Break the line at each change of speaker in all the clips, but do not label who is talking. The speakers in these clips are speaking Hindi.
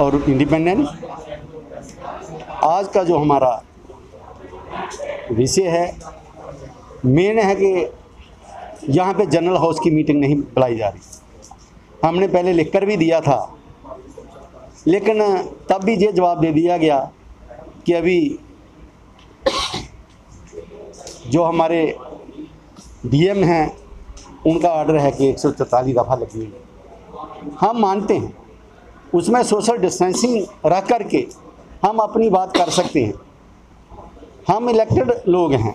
और इंडिपेंडेंट। आज का जो हमारा विषय है मेन है कि यहाँ पे जनरल हाउस की मीटिंग नहीं बुलाई जा रही। हमने पहले लिखकर भी दिया था, लेकिन तब भी ये जवाब दे दिया गया कि अभी जो हमारे डीएम हैं उनका ऑर्डर है कि 144 दफ़ा लगी हुई है। हम मानते हैं उसमें सोशल डिस्टेंसिंग रख करके हम अपनी बात कर सकते हैं, हम इलेक्टेड लोग हैं,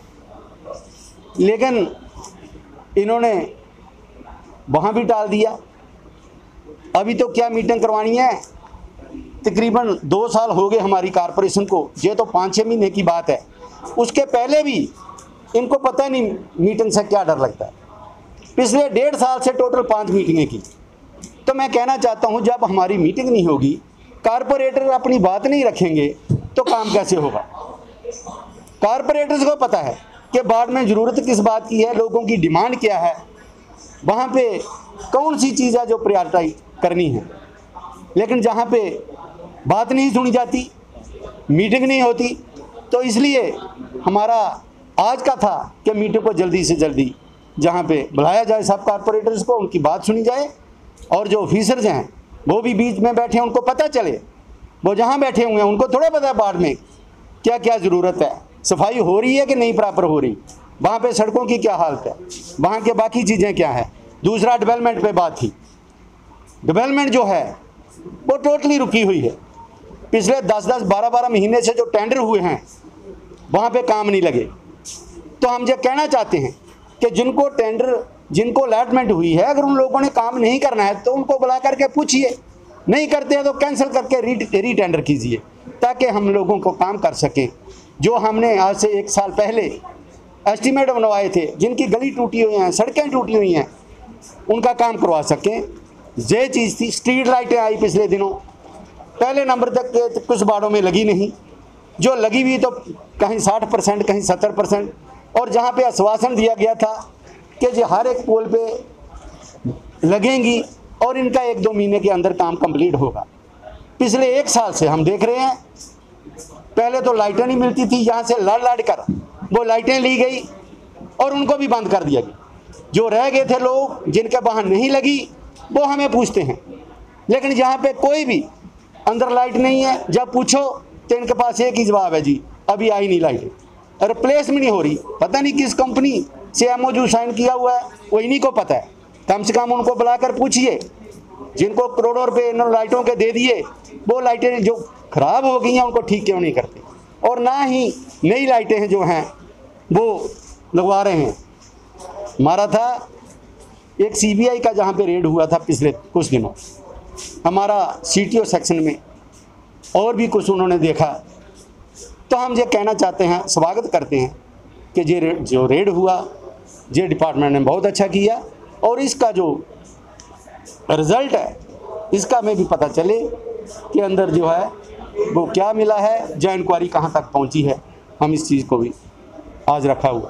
लेकिन इन्होंने वहाँ भी टाल दिया। अभी तो क्या मीटिंग करवानी है, तकरीबन 2 साल हो गए हमारी कारपोरेशन को, ये तो 5-6 महीने की बात है। उसके पहले भी इनको पता नहीं मीटिंग से क्या डर लगता है। पिछले 1.5 साल से टोटल 5 मीटिंगें की। तो मैं कहना चाहता हूँ जब हमारी मीटिंग नहीं होगी, कारपोरेटर अपनी बात नहीं रखेंगे तो काम कैसे होगा। कारपोरेटर्स को पता है कि वार्ड में ज़रूरत किस बात की है, लोगों की डिमांड क्या है, वहाँ पे कौन सी चीज़ है जो प्रायोरिटाइज करनी है। लेकिन जहाँ पे बात नहीं सुनी जाती, मीटिंग नहीं होती, तो इसलिए हमारा आज का था कि मीटिंग को जल्दी से जल्दी जहाँ पे बुलाया जाए सब कारपोरेटर्स को, उनकी बात सुनी जाए, और जो ऑफिसर्स हैं वो भी बीच में बैठे हैं, उनको पता चले। वो जहाँ बैठे हुए हैं उनको थोड़ा पता है वार्ड में क्या क्या ज़रूरत है, सफाई हो रही है कि नहीं प्रॉपर हो रही, वहाँ पे सड़कों की क्या हालत है, वहाँ के बाकी चीज़ें क्या हैं। दूसरा डेवलपमेंट पे बात थी। डेवलपमेंट जो है वो टोटली रुकी हुई है। पिछले 10-10, 12-12 महीने से जो टेंडर हुए हैं वहाँ पे काम नहीं लगे। तो हम ये कहना चाहते हैं कि जिनको टेंडर, जिनको अलॉटमेंट हुई है, अगर उन लोगों ने काम नहीं करना है तो उनको बुला करके पूछिए, नहीं करते हैं तो कैंसिल करके री टेंडर कीजिए, ताकि हम लोगों को काम कर सकें। जो हमने आज से 1 साल पहले एस्टीमेट बनवाए थे, जिनकी गली टूटी हुई हैं, सड़कें टूटी हुई हैं, उनका काम करवा सकें। ये चीज़ थी। स्ट्रीट लाइटें आई पिछले दिनों, पहले नंबर तक के कुछ वार्डों में लगी नहीं, जो लगी हुई तो कहीं 60%, कहीं 70%। और जहाँ पे आश्वासन दिया गया था कि जो हर एक पोल पे लगेंगी और इनका 1-2 महीने के अंदर काम कंप्लीट होगा। पिछले 1 साल से हम देख रहे हैं, पहले तो लाइटें नहीं मिलती थी, यहाँ से लड़ कर वो लाइटें ली गई और उनको भी बंद कर दिया गया। जो रह गए थे लोग जिनके वहाँ नहीं लगी वो हमें पूछते हैं, लेकिन जहाँ पे कोई भी अंदर लाइट नहीं है, जब पूछो तो इनके पास एक ही जवाब है, जी अभी आई नहीं लाइटें, रिप्लेस भी नहीं हो रही। पता नहीं किस कंपनी से MOU साइन किया हुआ है, वो इन्हीं को पता है। कम से कम उनको बुलाकर पूछिए, जिनको करोड़ों रुपए इन लाइटों के दे दिए, वो लाइटें जो खराब हो गई हैं उनको ठीक क्यों नहीं करते, और ना ही नई लाइटें हैं जो हैं वो लगवा रहे हैं। हमारा था एक CBI का जहाँ पे रेड हुआ था पिछले कुछ दिनों, हमारा CTO सेक्शन में, और भी कुछ उन्होंने देखा। तो हम ये कहना चाहते हैं, स्वागत करते हैं कि ये जो रेड हुआ, ये डिपार्टमेंट ने बहुत अच्छा किया, और इसका जो रिज़ल्ट है इसका हमें भी पता चले कि अंदर जो है वो क्या मिला है, जो इंक्वायरी कहाँ तक पहुँची है। हम इस चीज़ को भी आज रखा हुआ।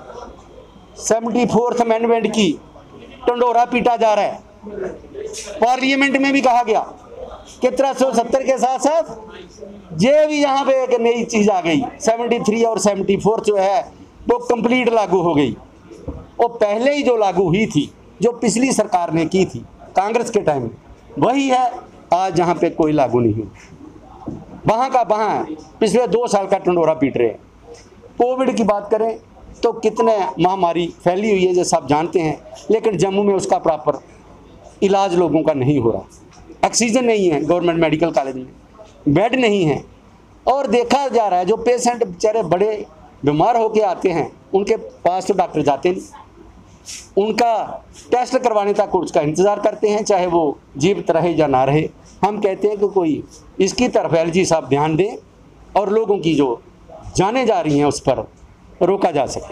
74th अमेंडमेंट की टंडोरा पीटा जा रहा है। पार्लियामेंट में भी कहा गया कि 370 के साथ साथ ये भी यहाँ पे एक नई चीज़ आ गई, 73 और 74 जो है वो कंप्लीट लागू हो गई। वो पहले ही जो लागू हुई थी, जो पिछली सरकार ने की थी कांग्रेस के टाइम में, वही है आज यहाँ पे कोई लागू नहीं हुई। वहाँ का वहाँ पिछले 2 साल का टंडोरा पीट रहे हैं। कोविड की बात करें तो कितने महामारी फैली हुई है जो सब जानते हैं, लेकिन जम्मू में उसका प्रॉपर इलाज लोगों का नहीं हो रहा। ऑक्सीजन नहीं है गवर्नमेंट मेडिकल कॉलेज में, बेड नहीं है, और देखा जा रहा है जो पेशेंट बेचारे बड़े बीमार होके आते हैं उनके पास तो डॉक्टर जाते नहीं, उनका टेस्ट करवाने तक उसका इंतज़ार करते हैं, चाहे वो जीवित रहे या ना रहे। हम कहते हैं कि कोई इसकी तरफ LG साहब ध्यान दें और लोगों की जो जाने जा रही हैं उस पर रोका जा सके।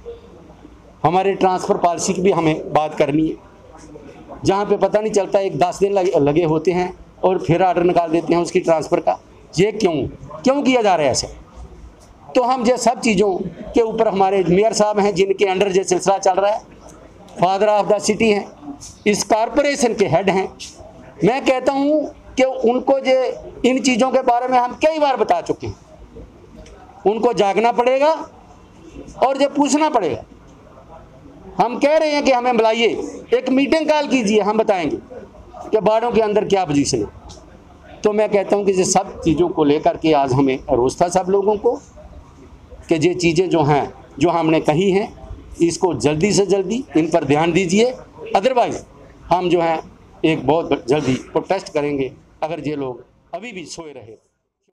हमारे ट्रांसफ़र पॉलिसी की भी हमें बात करनी है, जहाँ पे पता नहीं चलता, 10 दिन लगे होते हैं और फिर ऑर्डर निकाल देते हैं उसकी ट्रांसफ़र का। ये क्यों किया जा रहा है ऐसे? तो हम ये सब चीज़ों के ऊपर हमारे मेयर साहब हैं जिनके अंडर ये सिलसिला चल रहा है, फादर ऑफ द सिटी हैं, इस कॉरपोरेशन के हेड हैं। मैं कहता हूँ कि उनको जो इन चीज़ों के बारे में हम कई बार बता चुके हैं, उनको जागना पड़ेगा और जो पूछना पड़ेगा। हम कह रहे हैं कि हमें बुलाइए, एक मीटिंग कॉल कीजिए, हम बताएंगे कि बाड़ों के अंदर क्या पोजीशन है। तो मैं कहता हूं कि ये सब चीज़ों को लेकर के आज हमें रोष था सब लोगों को कि ये चीज़ें जो हैं, जो हमने कही हैं, इसको जल्दी से जल्दी इन पर ध्यान दीजिए, अदरवाइज़ हम जो हैं एक बहुत जल्दी प्रोटेस्ट करेंगे अगर ये लोग अभी भी सोए रहे।